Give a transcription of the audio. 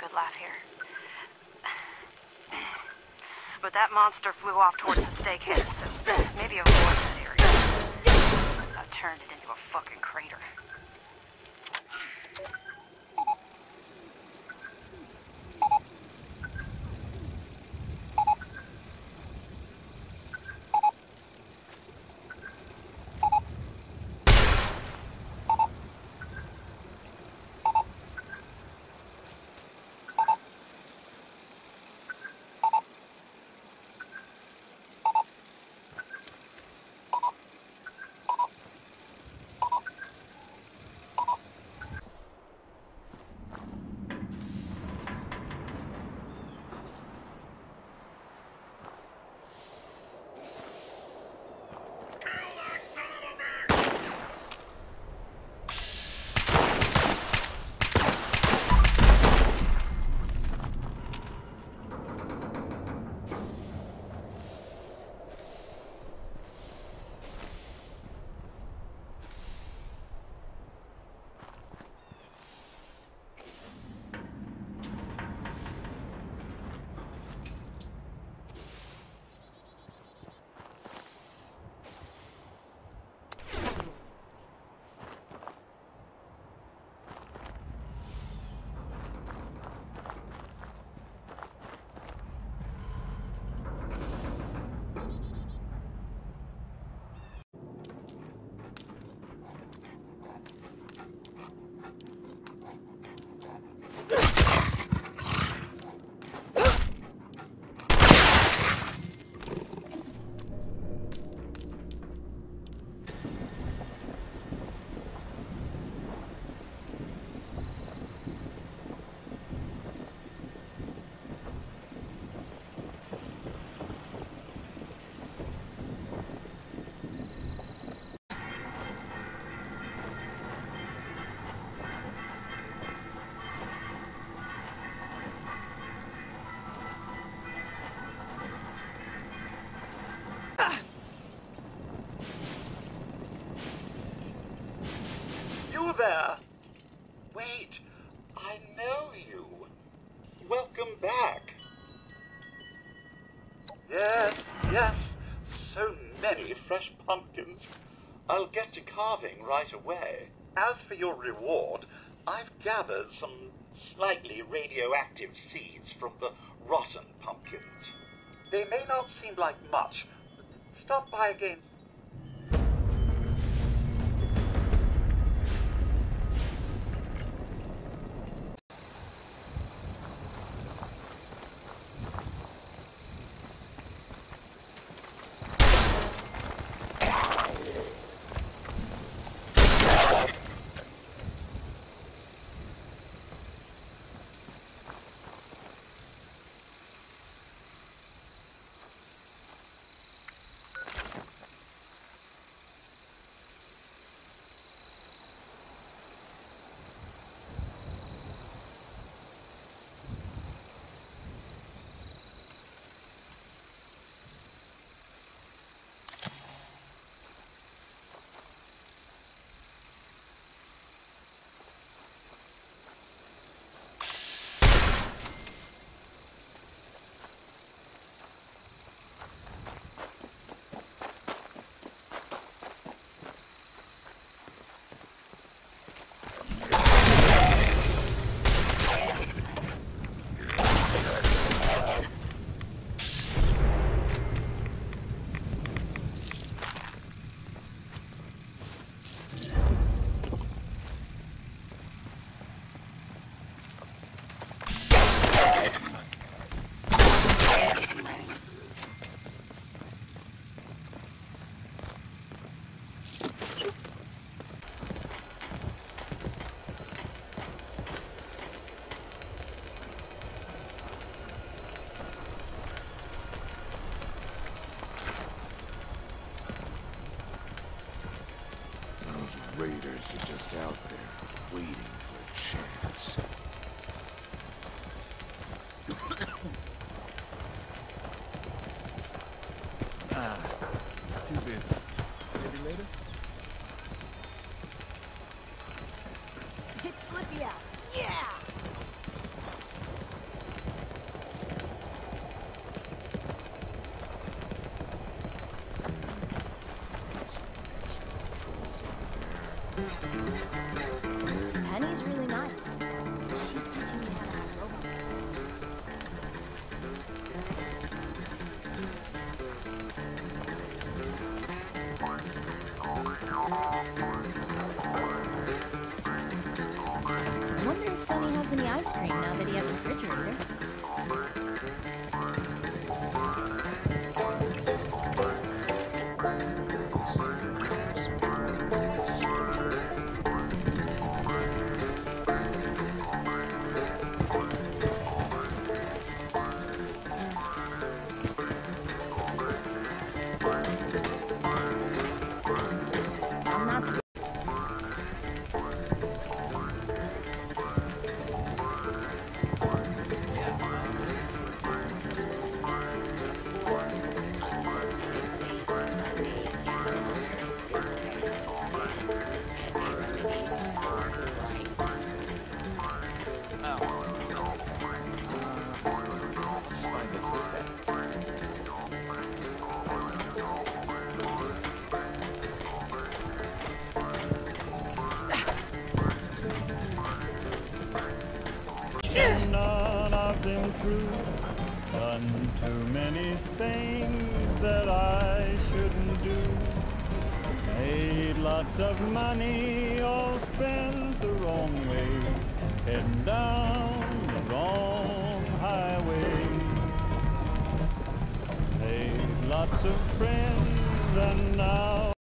good laugh here. But that monster flew off towards the steakhouse, so maybe avoid that area. Unless I turned it into a fucking crater. There. Wait, I know you. Welcome back. Yes, so many fresh pumpkins. I'll get to carving right away. As for your reward, I've gathered some slightly radioactive seeds from the rotten pumpkins. They may not seem like much, but stop by again. Raiders are just out there, waiting for a chance. Too busy. Maybe later? It's Slippy out. Yeah! Penny's really nice. She's teaching me how to have robots. I wonder if Sonny has any ice cream now that he has a refrigerator. I'm not supposed Just buy this instead. None of them true. Done too many things that I shouldn't do. Made lots of money, all spent the wrong way. Heading down the wrong highway. Made lots of friends and now